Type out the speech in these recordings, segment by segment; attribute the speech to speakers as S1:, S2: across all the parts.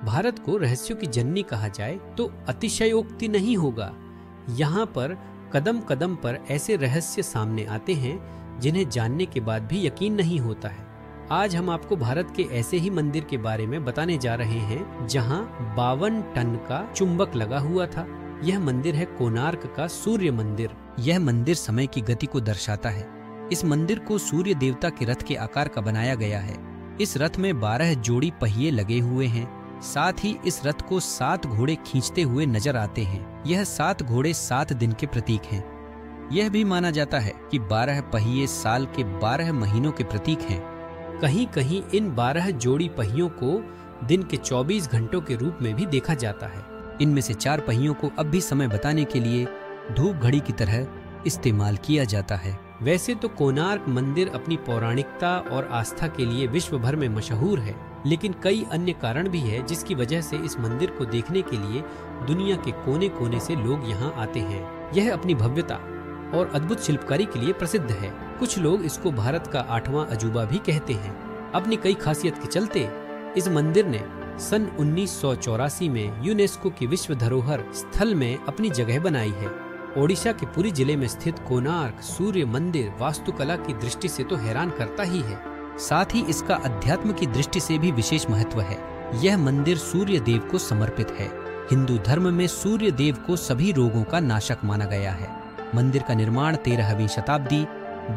S1: भारत को रहस्यों की जननी कहा जाए तो अतिशयोक्ति नहीं होगा। यहाँ पर कदम कदम पर ऐसे रहस्य सामने आते हैं जिन्हें जानने के बाद भी यकीन नहीं होता है। आज हम आपको भारत के ऐसे ही मंदिर के बारे में बताने जा रहे हैं जहाँ 52 टन का चुंबक लगा हुआ था। यह मंदिर है कोणार्क का सूर्य मंदिर।
S2: यह मंदिर समय की गति को दर्शाता है। इस मंदिर को सूर्य देवता के रथ के आकार का बनाया गया है। इस रथ में 12 जोड़ी पहिए लगे हुए हैं। साथ ही इस रथ को 7 घोड़े खींचते हुए नजर आते हैं। यह 7 घोड़े 7 दिन के प्रतीक हैं। यह भी माना जाता है कि 12 पहिए साल के 12 महीनों के प्रतीक हैं।
S1: कहीं कहीं इन 12 जोड़ी पहियों को दिन के 24 घंटों के रूप में भी देखा जाता है।
S2: इनमें से 4 पहियों को अब भी समय बताने के लिए धूप घड़ी की तरह इस्तेमाल किया जाता है।
S1: वैसे तो कोणार्क मंदिर अपनी पौराणिकता और आस्था के लिए विश्व भर में मशहूर है, लेकिन कई अन्य कारण भी है जिसकी वजह से इस मंदिर को देखने के लिए दुनिया के कोने कोने से लोग यहाँ आते हैं। यह अपनी भव्यता और अद्भुत शिल्पकारी के लिए प्रसिद्ध है। कुछ लोग इसको भारत का 8वां अजूबा भी कहते हैं। अपनी कई खासियत के चलते इस मंदिर ने सन 1984 में यूनेस्को की विश्व धरोहर स्थल में अपनी जगह बनाई है। ओडिशा के पुरी जिले में स्थित कोणार्क सूर्य मंदिर वास्तुकला की दृष्टि से तो हैरान करता ही है।
S2: साथ ही इसका अध्यात्म की दृष्टि से भी विशेष महत्व है। यह मंदिर सूर्य देव को समर्पित है। हिंदू धर्म में सूर्य देव को सभी रोगों का नाशक माना गया है। मंदिर का निर्माण 13वीं शताब्दी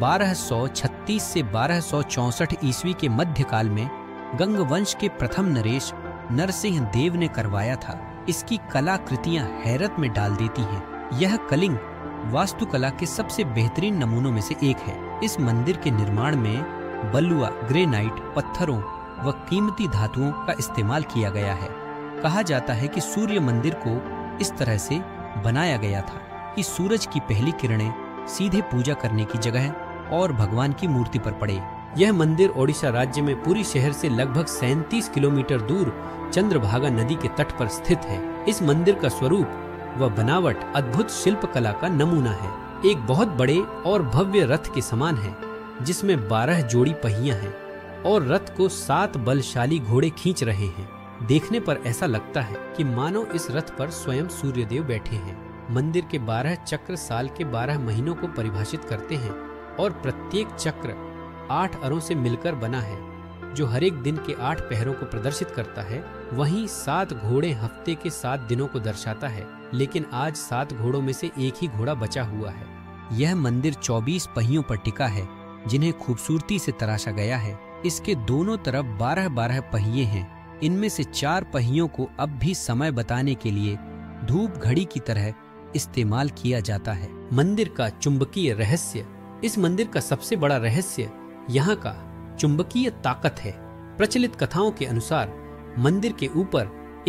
S2: 1236 से 1264 ईस्वी के मध्यकाल में गंग वंश के प्रथम नरेश नरसिंह देव ने करवाया था। इसकी कलाकृतियां हैरत में डाल देती हैं। यह कलिंग वास्तुकला के सबसे बेहतरीन नमूनों में से एक है। इस मंदिर के निर्माण में बलुआ, ग्रेनाइट, पत्थरों व कीमती धातुओं का इस्तेमाल किया गया है। कहा जाता है कि सूर्य मंदिर को इस तरह से बनाया गया था कि सूरज की पहली किरणें सीधे पूजा करने की जगह और भगवान की मूर्ति पर पड़े।
S1: यह मंदिर ओडिशा राज्य में पुरी शहर से लगभग 37 किलोमीटर दूर चंद्रभागा नदी के तट पर स्थित है। इस मंदिर का स्वरूप व बनावट अद्भुत शिल्पकला का नमूना है। एक बहुत बड़े और भव्य रथ के समान है जिसमें 12 जोड़ी पहियां हैं और रथ को 7 बलशाली घोड़े खींच रहे हैं। देखने पर ऐसा लगता है कि मानो इस रथ पर स्वयं सूर्यदेव बैठे हैं। मंदिर के 12 चक्र साल के 12 महीनों को परिभाषित करते हैं और प्रत्येक चक्र 8 अरों से मिलकर बना है जो हर एक दिन के 8 पहरों को प्रदर्शित करता है। वहीं 7 घोड़े हफ्ते के 7 दिनों को दर्शाता है, लेकिन आज 7 घोड़ों में से एक ही घोड़ा बचा हुआ है।
S2: यह मंदिर 24 पहियों पर टिका है जिन्हें खूबसूरती से तराशा गया है। इसके दोनों तरफ 12-12 पहिए हैं। इनमें से 4 पहियों को अब भी समय बताने के लिए धूप घड़ी की तरह इस्तेमाल किया जाता है।
S1: मंदिर का चुंबकीय रहस्य। इस मंदिर का सबसे बड़ा रहस्य यहाँ का चुंबकीय ताकत है। प्रचलित कथाओं के अनुसार मंदिर के ऊपर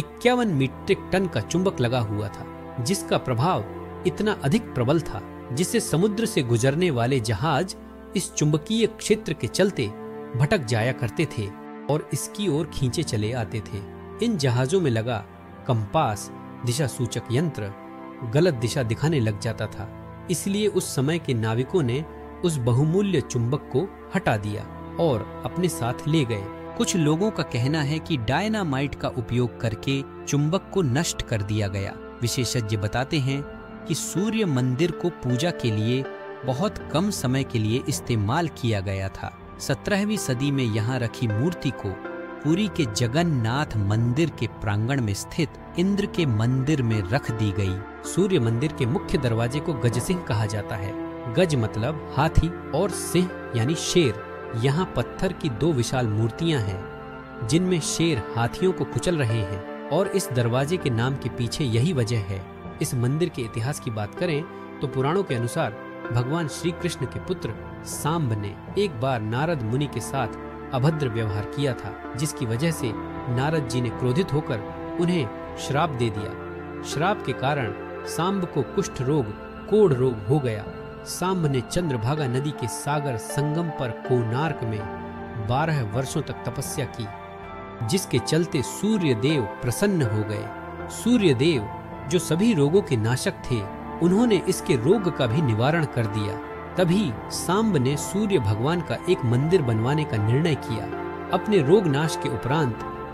S1: 51 मीट्रिक टन का चुंबक लगा हुआ था, जिसका प्रभाव इतना अधिक प्रबल था जिससे समुद्र से गुजरने वाले जहाज इस चुंबकीय क्षेत्र के चलते भटक जाया करते थे और इसकी ओर खींचे चले आते थे। इन जहाजों में लगा कंपास दिशा सूचक यंत्र गलत दिशा दिखाने लग जाता था, इसलिए उस समय के नाविकों ने उस बहुमूल्य चुंबक को हटा दिया और अपने साथ ले गए।
S2: कुछ लोगों का कहना है कि डायनामाइट का उपयोग करके चुंबक को नष्ट कर दिया गया। विशेषज्ञ बताते हैं कि सूर्य मंदिर को पूजा के लिए बहुत कम समय के लिए इस्तेमाल किया गया था। 17वीं सदी में यहाँ रखी मूर्ति को पुरी के जगन्नाथ मंदिर के प्रांगण में स्थित इंद्र के मंदिर में रख दी गई।
S1: सूर्य मंदिर के मुख्य दरवाजे को गजसिंह कहा जाता है। गज मतलब हाथी और सिंह यानी शेर। यहाँ पत्थर की 2 विशाल मूर्तियां हैं जिनमें शेर हाथियों को कुचल रहे हैं और इस दरवाजे के नाम के पीछे यही वजह है। इस मंदिर के इतिहास की बात करें तो पुराणों के अनुसार भगवान श्री कृष्ण के पुत्र सांब ने एक बार नारद मुनि के साथ अभद्र व्यवहार किया था, जिसकी वजह से नारद जी ने क्रोधित होकर उन्हें श्राप दे दिया। श्राप के कारण सांब को कुष्ठ रोग, कोढ़ रोग हो गया। सांब ने चंद्रभागा नदी के सागर संगम पर कोणार्क में 12 वर्षों तक तपस्या की, जिसके चलते सूर्य देव प्रसन्न हो गए। सूर्य देव जो सभी रोगों के नाशक थे, उन्होंने इसके रोग का भी निवारण कर दिया। तभी सांब ने सूर्य भगवान का एक मंदिर बनवाने का निर्णय किया। अपने रोग नाश के उपरांत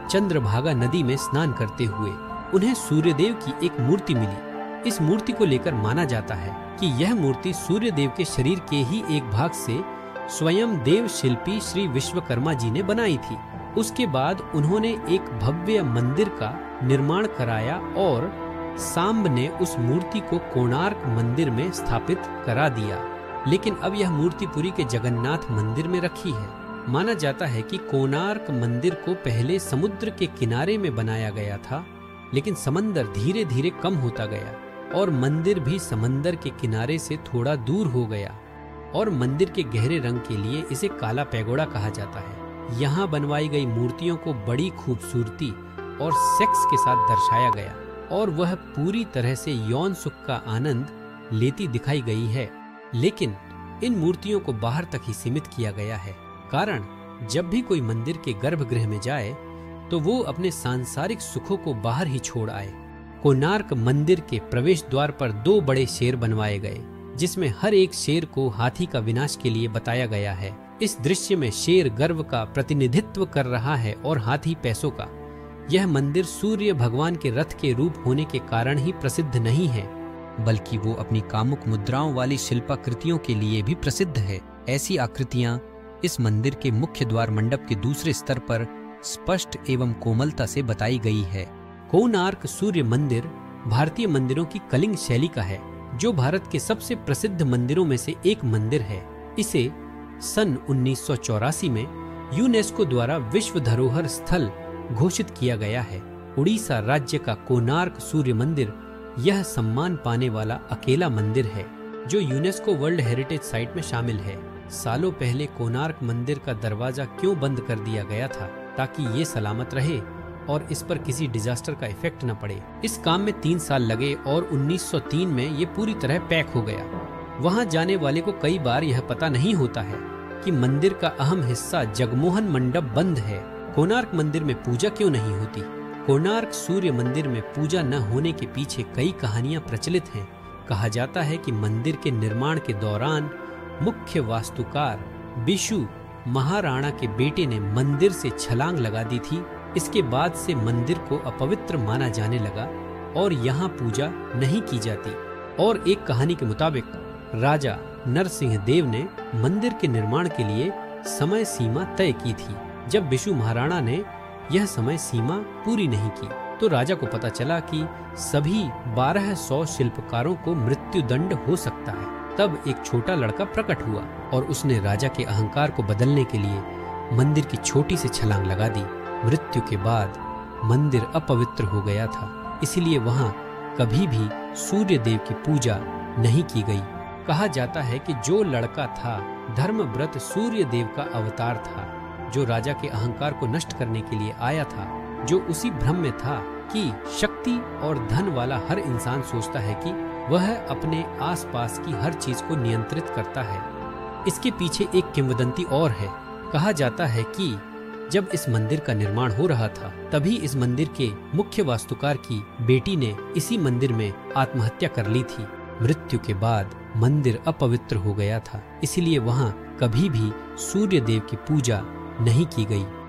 S1: चंद्रभागा नदी में स्नान करते हुए उन्हें सूर्यदेव की एक मूर्ति मिली। इस मूर्ति को लेकर माना जाता है कि यह मूर्ति सूर्यदेव के शरीर के ही एक भाग से स्वयं देव शिल्पी श्री विश्वकर्मा जी ने बनाई थी। उसके बाद उन्होंने एक भव्य मंदिर का निर्माण कराया और सांब ने उस मूर्ति को कोणार्क मंदिर में स्थापित करा दिया। लेकिन अब यह मूर्ति पुरी के जगन्नाथ मंदिर में रखी है। माना जाता है कि कोणार्क मंदिर को पहले समुद्र के किनारे में बनाया गया था, लेकिन समंदर धीरे धीरे कम होता गया और मंदिर भी समंदर के किनारे से थोड़ा दूर हो गया और मंदिर के गहरे रंग के लिए इसे काला पैगोडा कहा जाता है। यहाँ बनवाई गई मूर्तियों को बड़ी खूबसूरती और सेक्स के साथ दर्शाया गया और वह पूरी तरह से यौन सुख का आनंद लेती दिखाई गई है। लेकिन इन मूर्तियों को बाहर तक ही सीमित किया गया है, कारण जब भी कोई मंदिर के गर्भगृह में जाए तो वो अपने सांसारिक सुखों को बाहर ही छोड़ आए। कोणार्क मंदिर के प्रवेश द्वार पर 2 बड़े शेर बनवाए गए, जिसमें हर एक शेर को हाथी का विनाश के लिए बताया गया है। इस दृश्य में शेर गर्व का प्रतिनिधित्व कर रहा है और हाथी पैसों का। यह मंदिर सूर्य भगवान के रथ के रूप होने के कारण ही प्रसिद्ध नहीं है,
S2: बल्कि वो अपनी कामुक मुद्राओं वाली शिल्पाकृतियों के लिए भी प्रसिद्ध है। ऐसी आकृतियां इस मंदिर के मुख्य द्वार मंडप के दूसरे स्तर पर स्पष्ट एवं कोमलता से बताई गई है।
S1: कोणार्क सूर्य मंदिर भारतीय मंदिरों की कलिंग शैली का है, जो भारत के सबसे प्रसिद्ध मंदिरों में से एक मंदिर है। इसे सन 1984 में यूनेस्को द्वारा विश्व धरोहर स्थल घोषित किया गया है। उड़ीसा राज्य का कोणार्क सूर्य मंदिर यह सम्मान पाने वाला अकेला मंदिर है जो यूनेस्को वर्ल्ड हेरिटेज साइट में शामिल है। सालों पहले कोणार्क मंदिर का दरवाजा क्यों बंद कर दिया गया था, ताकि ये सलामत रहे और इस पर किसी डिजास्टर का इफेक्ट न पड़े। इस काम में 3 साल लगे और 1903 में ये पूरी तरह पैक हो गया। वहां जाने वाले को कई बार यह पता नहीं होता है कि मंदिर का अहम हिस्सा जगमोहन मंडप बंद है। कोणार्क मंदिर में पूजा क्यों नहीं होती? कोणार्क सूर्य मंदिर में पूजा न होने के पीछे कई कहानियां प्रचलित हैं। कहा जाता है कि मंदिर के निर्माण के दौरान मुख्य वास्तुकार बिशु महाराणा के बेटे ने मंदिर से छलांग लगा दी थी। इसके बाद से मंदिर को अपवित्र माना जाने लगा और यहाँ पूजा नहीं की जाती। और एक कहानी के मुताबिक राजा नरसिंह देव ने मंदिर के निर्माण के लिए समय सीमा तय की थी। जब बिशु महाराणा ने यह समय सीमा पूरी नहीं की तो राजा को पता चला कि सभी 1200 शिल्पकारों को मृत्युदंड हो सकता है। तब एक छोटा लड़का प्रकट हुआ और उसने राजा के अहंकार को बदलने के लिए मंदिर की छोटी सी छलांग लगा दी। मृत्यु के बाद मंदिर अपवित्र हो गया था, इसलिए वहां कभी भी सूर्य देव की पूजा नहीं की गई। कहा जाता है कि जो लड़का था धर्मव्रत सूर्य देव का अवतार था, जो राजा के अहंकार को नष्ट करने के लिए आया था, जो उसी भ्रम में था कि शक्ति और धन वाला हर इंसान सोचता है कि वह अपने आसपास की हर चीज को नियंत्रित करता है। इसके पीछे एक किंवदंती और है। कहा जाता है कि जब इस मंदिर का निर्माण हो रहा था, तभी इस मंदिर के मुख्य वास्तुकार की बेटी ने इसी मंदिर में आत्महत्या कर ली थी। मृत्यु के बाद मंदिर अपवित्र हो गया था, इसलिए वहां कभी भी सूर्य देव की पूजा नहीं की गई।